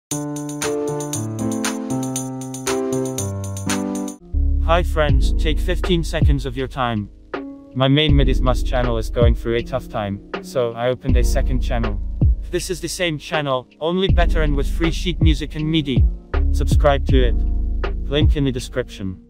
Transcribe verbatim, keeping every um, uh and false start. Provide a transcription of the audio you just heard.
Hi friends, take fifteen seconds of your time. My main MIDIes must channel is going through a tough time, so I opened a second channel. This is the same channel, only better and with free sheet music and MIDI. Subscribe to it. Link in the description.